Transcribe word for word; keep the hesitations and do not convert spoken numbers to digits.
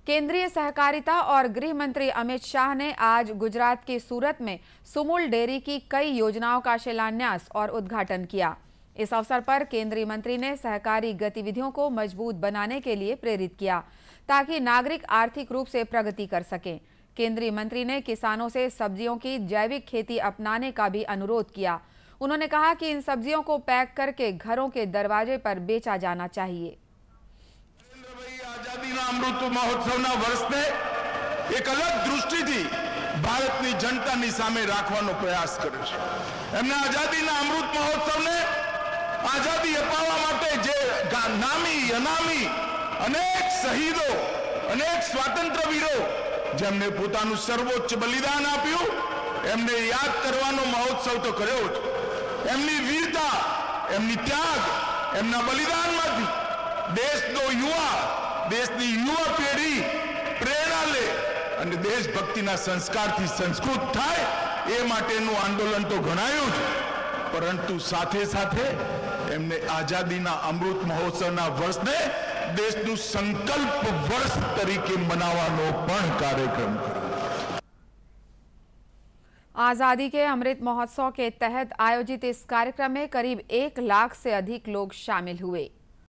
केंद्रीय सहकारिता और गृह मंत्री अमित शाह ने आज गुजरात के सूरत में सुमूल डेयरी की कई योजनाओं का शिलान्यास और उद्घाटन किया। इस अवसर पर केंद्रीय मंत्री ने सहकारी गतिविधियों को मजबूत बनाने के लिए प्रेरित किया ताकि नागरिक आर्थिक रूप से प्रगति कर सकें। केंद्रीय मंत्री ने किसानों से सब्जियों की जैविक खेती अपनाने का भी अनुरोध किया। उन्होंने कहा कि इन सब्जियों को पैक करके घरों के दरवाजे पर बेचा जाना चाहिए। આઝાદીના અમૃત મહોત્સવના વર્ષને એક અલગ દૃષ્ટિથી ભારતની જનતાની સામે રાખવાનો પ્રયાસ કર્યો છે। એમના આઝાદીના અમૃત મહોત્સવને આઝાદી અપાવવા માટે જે નામી અનામી અનેક શહીદો અનેક સ્વાતંત્ર્યવીરો જેમને પોતાનું સર્વોચ્ચ બલિદાન આપ્યું એમને યાદ કરવાનો મહોત્સવ તો કર્યો જ। એમની વીરતા, એમની ત્યાગ, એમના બલિદાનમાંથી દેશનો યુવા देशनी युवा पेढ़ी प्रेरणा ले અને દેશભક્તિના સંસ્કારથી સંસ્કૃત થાય એ માટેનું આંદોલન તો ઘણાયું જ, પરંતુ સાથે સાથે એમને આઝાદીના અમૃત મહોત્સવના વર્ષને દેશનું સંકલ્પ વર્ષ તરીકે મનાવવાનો પણ કાર્યક્રમ કર્યો। आजादी के अमृत महोत्सव के तहत आयोजित इस कार्यक्रम में करीब एक लाख से अधिक लोग शामिल हुए।